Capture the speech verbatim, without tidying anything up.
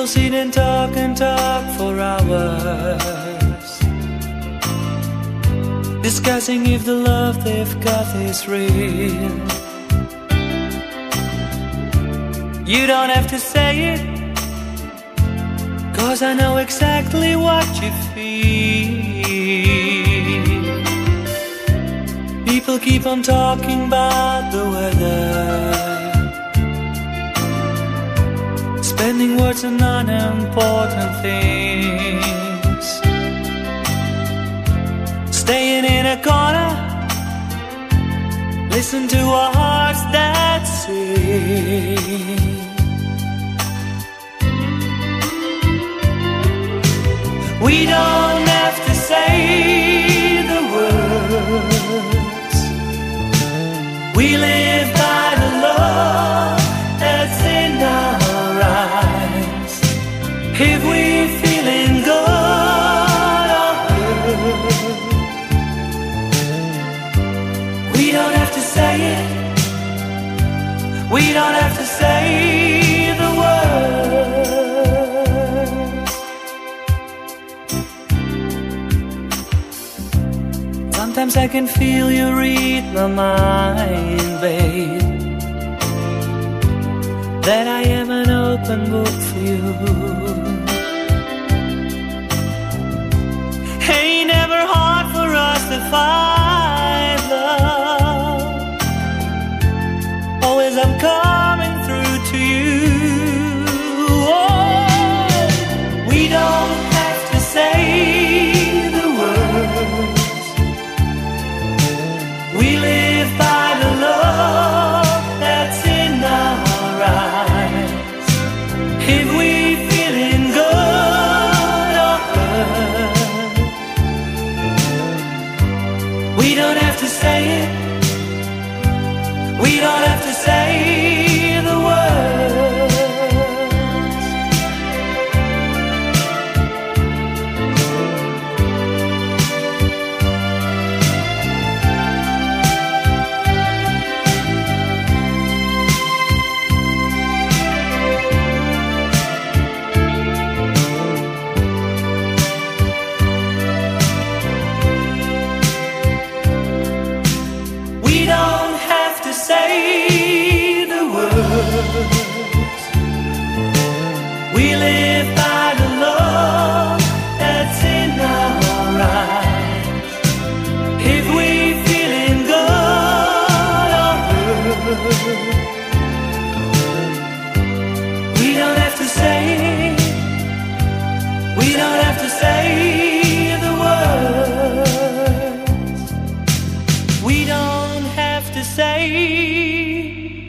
People sit and talk and talk for hours, discussing if the love they've got is real. You don't have to say it, 'cause I know exactly what you feel. People keep on talking about the weather, spending words on unimportant things, staying in a corner, listen to our hearts that sing. We don't have to say the words, we live by the love that's in our eyes. If we're feeling good or hurt, we don't have to say it, we don't have to say the words. Sometimes I can feel you read my mind, babe, that I am an open book for you. Ain't never hard for us to find love, always I'm coming through to you. Oh, we don't have to say the words, we live by the love that's in our eyes. If we're feeling good or hurt, we don't have to say it, we don't have to say the words. We don't have to say the words, we live by the love that's in our eyes. If we're feeling good or hurt, we don't have to say, we don't have to say the words, we don't have to say